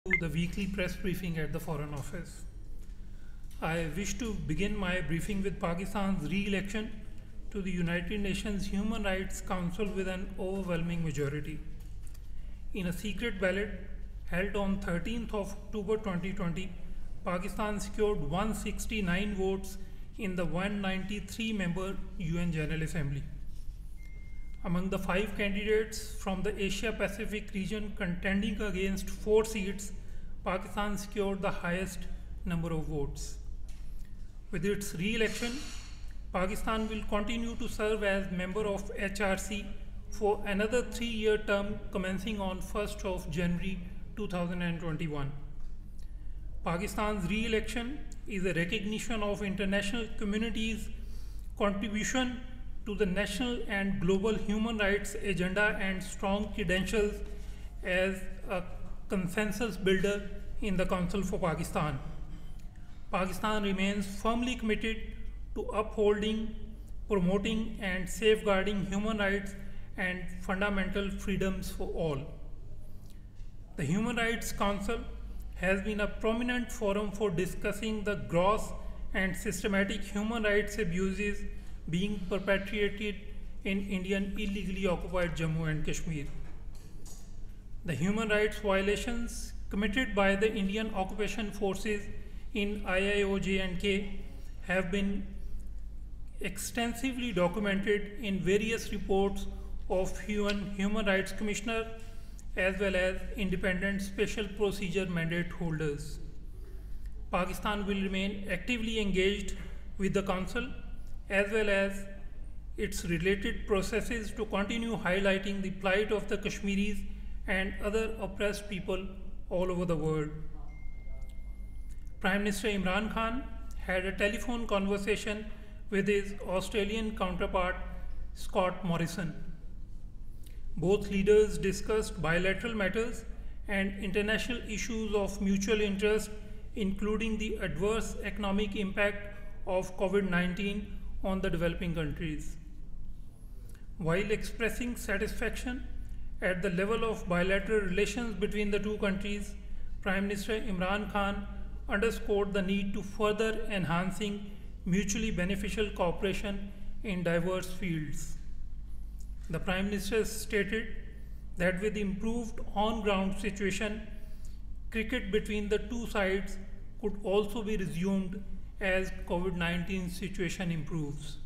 To the weekly press briefing at the Foreign Office. I wish to begin my briefing with Pakistan's re-election to the United Nations Human Rights Council with an overwhelming majority. In a secret ballot held on 13th of October 2020, Pakistan secured 169 votes in the 193-member UN General Assembly. Among the 5 candidates from the Asia-Pacific region contending against 4 seats, Pakistan secured the highest number of votes. With its re-election, Pakistan will continue to serve as member of HRC for another 3-year term commencing on 1st of January 2021. Pakistan's re-election is a recognition of international community's contribution to the national and global human rights agenda and strong credentials as a consensus builder in the Council for Pakistan. Pakistan remains firmly committed to upholding, promoting and safeguarding human rights and fundamental freedoms for all. The Human Rights Council has been a prominent forum for discussing the gross and systematic human rights abuses being perpetrated in Indian illegally occupied Jammu and Kashmir. The human rights violations committed by the Indian occupation forces in IIOJ&K have been extensively documented in various reports of UN Human Rights Commissioner as well as independent special procedure mandate holders. Pakistan will remain actively engaged with the Council as well as its related processes to continue highlighting the plight of the Kashmiris and other oppressed people all over the world. Prime Minister Imran Khan had a telephone conversation with his Australian counterpart Scott Morrison. Both leaders discussed bilateral matters and international issues of mutual interest, including the adverse economic impact of COVID-19 on the developing countries. While expressing satisfaction at the level of bilateral relations between the two countries, Prime Minister Imran Khan underscored the need to further enhancing mutually beneficial cooperation in diverse fields. The Prime Minister stated that with the improved on-ground situation, cricket between the two sides could also be resumed as COVID-19 situation improves.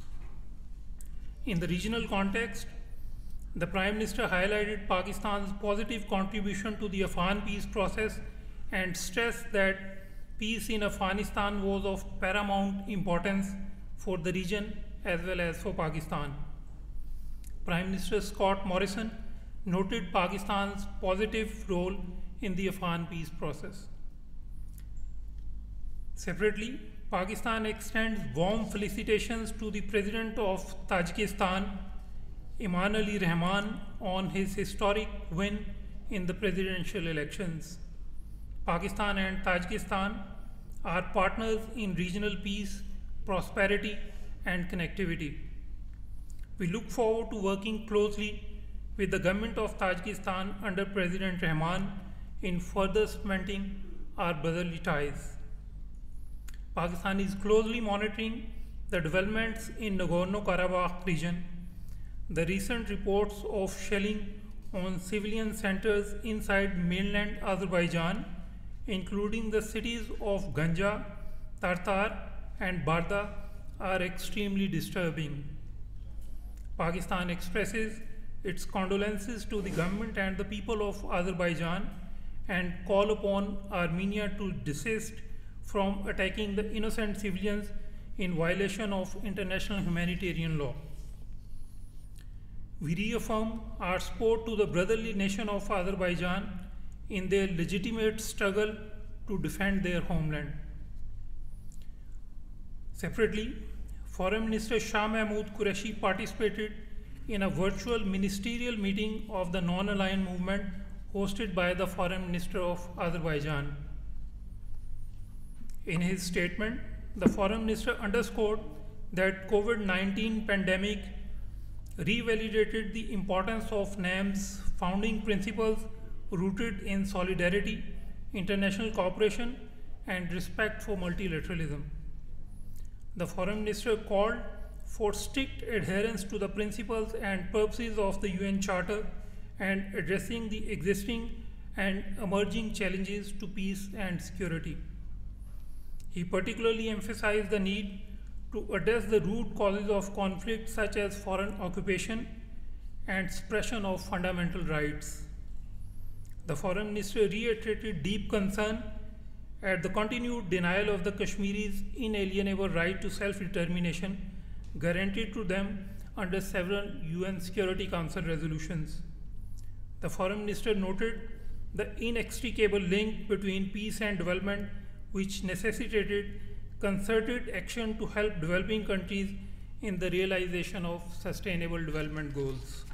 In the regional context, the Prime Minister highlighted Pakistan's positive contribution to the Afghan peace process and stressed that peace in Afghanistan was of paramount importance for the region as well as for Pakistan. Prime Minister Scott Morrison noted Pakistan's positive role in the Afghan peace process. Separately, Pakistan extends warm felicitations to the President of Tajikistan, Eman Ali Rahman, on his historic win in the presidential elections. Pakistan and Tajikistan are partners in regional peace, prosperity, and connectivity. We look forward to working closely with the government of Tajikistan under President Rahman in further cementing our brotherly ties. Pakistan is closely monitoring the developments in Nagorno-Karabakh region. The recent reports of shelling on civilian centers inside mainland Azerbaijan, including the cities of Ganja, Tartar, and Barda, are extremely disturbing. Pakistan expresses its condolences to the government and the people of Azerbaijan and call upon Armenia to desist from attacking the innocent civilians in violation of international humanitarian law. We reaffirm our support to the brotherly nation of Azerbaijan in their legitimate struggle to defend their homeland. Separately, Foreign Minister Shah Mahmood Qureshi participated in a virtual ministerial meeting of the Non-Aligned Movement hosted by the Foreign Minister of Azerbaijan. In his statement, the Foreign Minister underscored that COVID-19 pandemic revalidated the importance of NAM's founding principles rooted in solidarity, international cooperation, and respect for multilateralism. The Foreign Minister called for strict adherence to the principles and purposes of the UN Charter and addressing the existing and emerging challenges to peace and security. He particularly emphasized the need to address the root causes of conflict such as foreign occupation and suppression of fundamental rights. The Foreign Minister reiterated deep concern at the continued denial of the Kashmiris' inalienable right to self-determination guaranteed to them under several UN Security Council resolutions. The Foreign Minister noted the inextricable link between peace and development, which necessitated concerted action to help developing countries in the realization of sustainable development goals.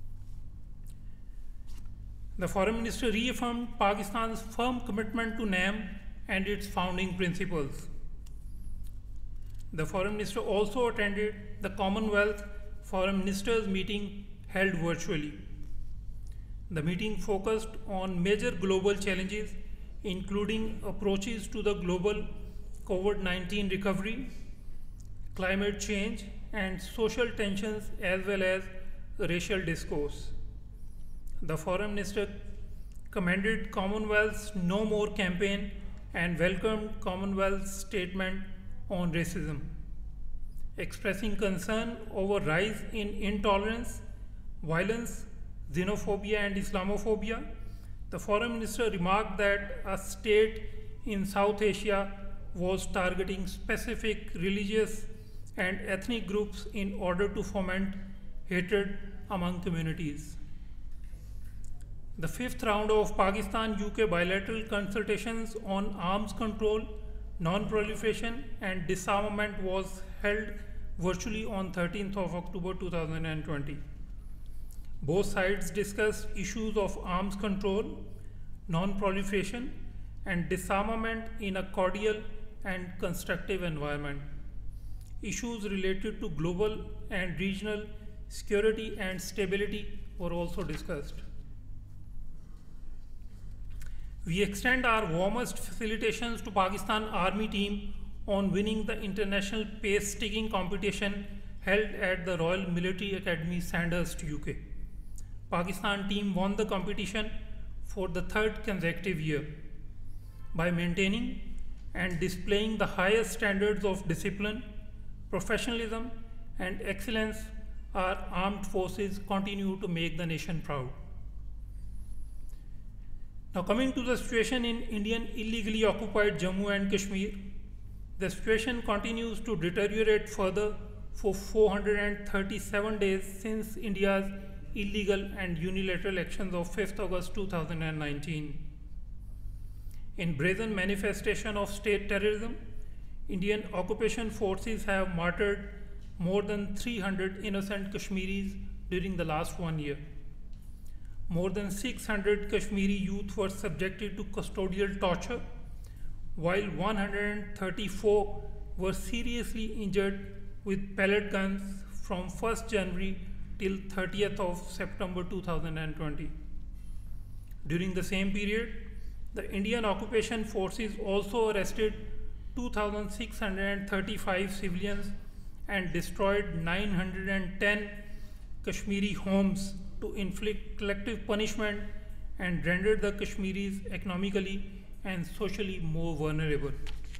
The Foreign Minister reaffirmed Pakistan's firm commitment to NAM and its founding principles. The Foreign Minister also attended the Commonwealth Foreign Ministers meeting held virtually. The meeting focused on major global challenges, including approaches to the global COVID-19 recovery, climate change, and social tensions, as well as racial discourse. The Foreign Minister commended Commonwealth's No More campaign and welcomed Commonwealth's statement on racism. Expressing concern over rise in intolerance, violence, xenophobia and Islamophobia, the Foreign Minister remarked that a state in South Asia was targeting specific religious and ethnic groups in order to foment hatred among communities. The fifth round of Pakistan-UK bilateral consultations on arms control, non-proliferation and disarmament was held virtually on 13th of October 2020. Both sides discussed issues of arms control, non-proliferation and disarmament in a cordial and constructive environment. Issues related to global and regional security and stability were also discussed. We extend our warmest felicitations to Pakistan Army team on winning the international pace sticking competition held at the Royal Military Academy, Sandhurst, UK. Pakistan team won the competition for the third consecutive year. By maintaining and displaying the highest standards of discipline, professionalism, and excellence, our armed forces continue to make the nation proud. Now, coming to the situation in Indian illegally occupied Jammu and Kashmir, the situation continues to deteriorate further for 437 days since India's illegal and unilateral actions of 5th August 2019. In brazen manifestation of state terrorism, Indian occupation forces have martyred more than 300 innocent Kashmiris during the last 1 year. More than 600 Kashmiri youth were subjected to custodial torture, while 134 were seriously injured with pellet guns from 1st January till 30th of September 2020. During the same period, the Indian occupation forces also arrested 2,635 civilians and destroyed 910 Kashmiri homes to inflict collective punishment and render the Kashmiris economically and socially more vulnerable.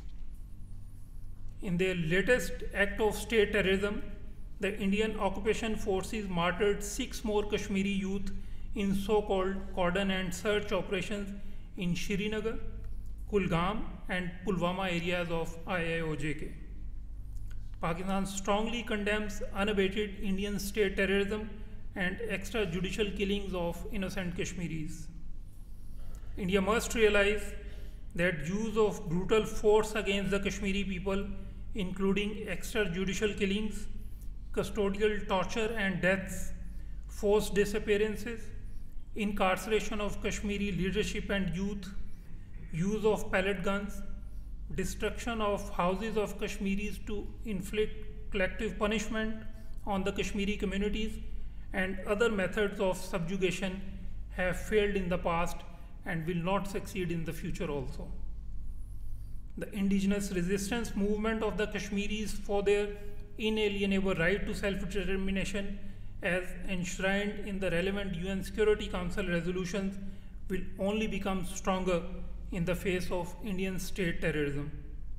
In their latest act of state terrorism, the Indian occupation forces martyred 6 more Kashmiri youth in so-called cordon and search operations in Srinagar, Kulgam and Pulwama areas of IIOJK. Pakistan strongly condemns unabated Indian state terrorism and extrajudicial killings of innocent Kashmiris. India must realize that use of brutal force against the Kashmiri people, including extrajudicial killings, custodial torture and deaths, forced disappearances, incarceration of Kashmiri leadership and youth, use of pellet guns, destruction of houses of Kashmiris to inflict collective punishment on the Kashmiri communities, and other methods of subjugation have failed in the past and will not succeed in the future also. The indigenous resistance movement of the Kashmiris for their inalienable right to self-determination as enshrined in the relevant UN Security Council resolutions will only become stronger in the face of Indian state terrorism.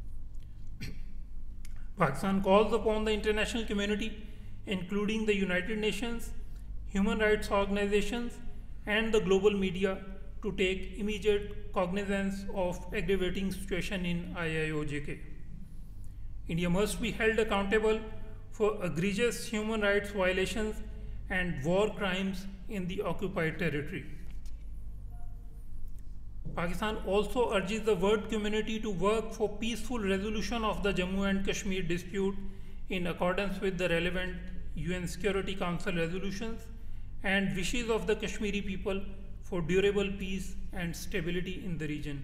Pakistan calls upon the international community, including the United Nations, human rights organizations, and the global media, to take immediate cognizance of aggravating situation in IIOJK. India must be held accountable for egregious human rights violations and war crimes in the occupied territory. Pakistan also urges the world community to work for peaceful resolution of the Jammu and Kashmir dispute in accordance with the relevant UN Security Council resolutions and wishes of the Kashmiri people for durable peace and stability in the region.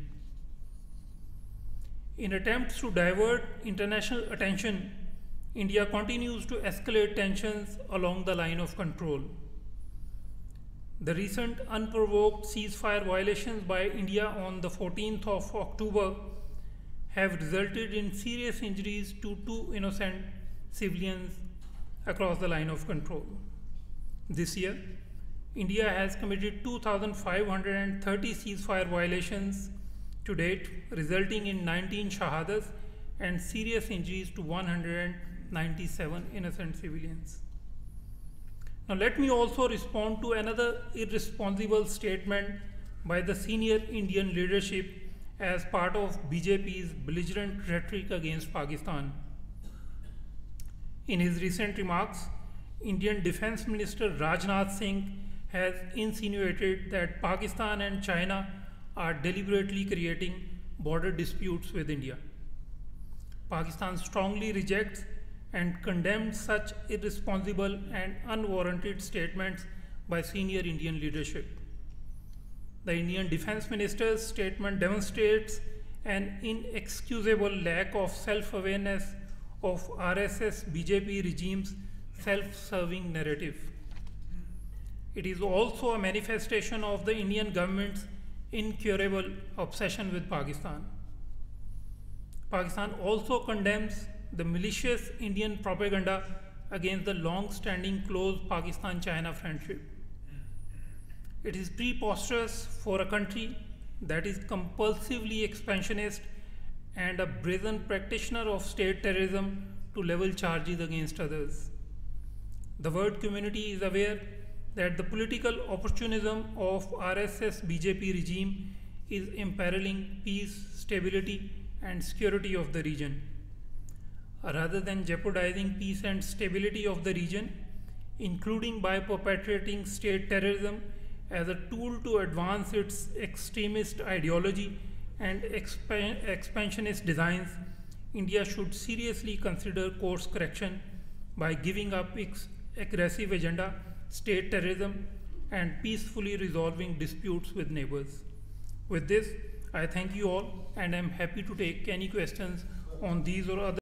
In attempts to divert international attention, India continues to escalate tensions along the line of control. The recent unprovoked ceasefire violations by India on the 14th of October have resulted in serious injuries to 2 innocent civilians across the line of control. This year, India has committed 2,530 ceasefire violations to date, resulting in 19 shahadas and serious injuries to 197 innocent civilians. Now let me also respond to another irresponsible statement by the senior Indian leadership as part of BJP's belligerent rhetoric against Pakistan. In his recent remarks, Indian Defence Minister Rajnath Singh has insinuated that Pakistan and China are deliberately creating border disputes with India. Pakistan strongly rejects and condemns such irresponsible and unwarranted statements by senior Indian leadership. The Indian Defence Minister's statement demonstrates an inexcusable lack of self-awareness of RSS BJP regime's self-serving narrative. It is also a manifestation of the Indian government's incurable obsession with Pakistan. Pakistan also condemns the malicious Indian propaganda against the long-standing close Pakistan-China friendship. It is preposterous for a country that is compulsively expansionist and a brazen practitioner of state terrorism to level charges against others. The world community is aware that the political opportunism of RSS BJP regime is imperiling peace, stability, and security of the region. Rather than jeopardizing peace and stability of the region, including by perpetrating state terrorism as a tool to advance its extremist ideology and expansionist designs, India should seriously consider course correction by giving up its aggressive agenda, state terrorism, and peacefully resolving disputes with neighbors. With this, I thank you all and I am happy to take any questions on these or other